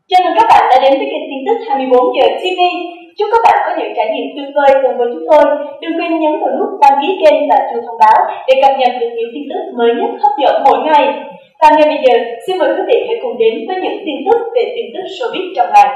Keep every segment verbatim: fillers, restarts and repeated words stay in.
Chào mừng các bạn đã đến với kênh tin tức hai mươi bốn giờ ti vi. Chúc các bạn có những trải nghiệm tuyệt vời cùng với chúng tôi. Đừng quên nhấn vào nút đăng ký kênh và chuông thông báo để cập nhật được những tin tức mới nhất hấp dẫn mỗi ngày. Và ngay bây giờ, xin mời quý vị hãy cùng đến với những tin tức về tin tức showbiz trong ngày.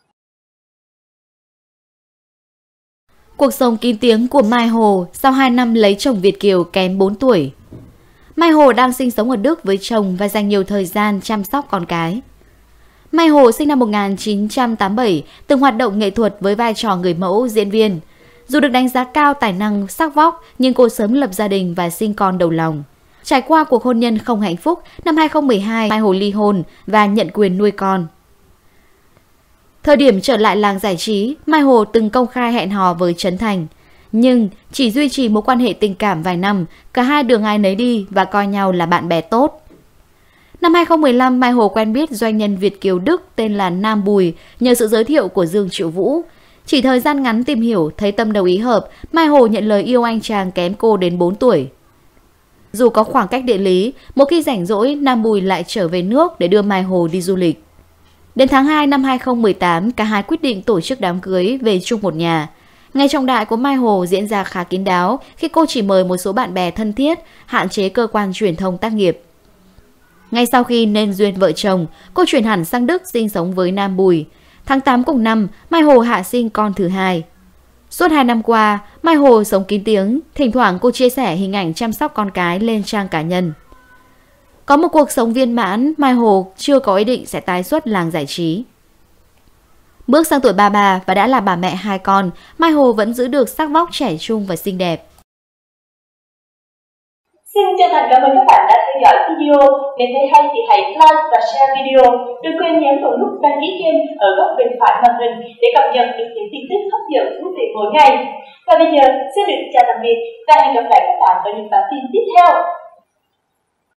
Cuộc sống kín tiếng của Mai Hồ sau hai năm lấy chồng Việt kiều kém bốn tuổi. Mai Hồ đang sinh sống ở Đức với chồng và dành nhiều thời gian chăm sóc con cái. Mai Hồ sinh năm một nghìn chín trăm tám mươi bảy, từng hoạt động nghệ thuật với vai trò người mẫu, diễn viên. Dù được đánh giá cao tài năng, sắc vóc, nhưng cô sớm lập gia đình và sinh con đầu lòng. Trải qua cuộc hôn nhân không hạnh phúc, năm hai không một hai, Mai Hồ ly hôn và nhận quyền nuôi con. Thời điểm trở lại làng giải trí, Mai Hồ từng công khai hẹn hò với Trấn Thành. Nhưng chỉ duy trì mối quan hệ tình cảm vài năm, cả hai đường ai nấy đi và coi nhau là bạn bè tốt. Năm hai không một lăm, Mai Hồ quen biết doanh nhân Việt kiều Đức tên là Nam Bùi nhờ sự giới thiệu của Dương Triệu Vũ. Chỉ thời gian ngắn tìm hiểu, thấy tâm đầu ý hợp, Mai Hồ nhận lời yêu anh chàng kém cô đến bốn tuổi. Dù có khoảng cách địa lý, một khi rảnh rỗi, Nam Bùi lại trở về nước để đưa Mai Hồ đi du lịch. Đến tháng hai năm hai không một tám, cả hai quyết định tổ chức đám cưới về chung một nhà. Ngày trọng đại của Mai Hồ diễn ra khá kín đáo khi cô chỉ mời một số bạn bè thân thiết, hạn chế cơ quan truyền thông tác nghiệp. Ngay sau khi nên duyên vợ chồng, cô chuyển hẳn sang Đức sinh sống với Nam Bùi. Tháng tám cùng năm, Mai Hồ hạ sinh con thứ hai. Suốt hai năm qua, Mai Hồ sống kín tiếng, thỉnh thoảng cô chia sẻ hình ảnh chăm sóc con cái lên trang cá nhân. Có một cuộc sống viên mãn, Mai Hồ chưa có ý định sẽ tái xuất làng giải trí. Bước sang tuổi ba mươi ba và đã là bà mẹ hai con, Mai Hồ vẫn giữ được sắc vóc trẻ trung và xinh đẹp. Xin chân thành cảm ơn các bạn đã theo dõi video. Nếu thấy hay thì hãy like và share video. Đừng quên nhấn vào nút đăng ký kênh ở góc bên phải màn hình để cập nhật được những tin tức hấp dẫn thú vị mỗi ngày. Và bây giờ, xin được chào tạm biệt và hẹn gặp lại các bạn ở những bản tin tiếp theo.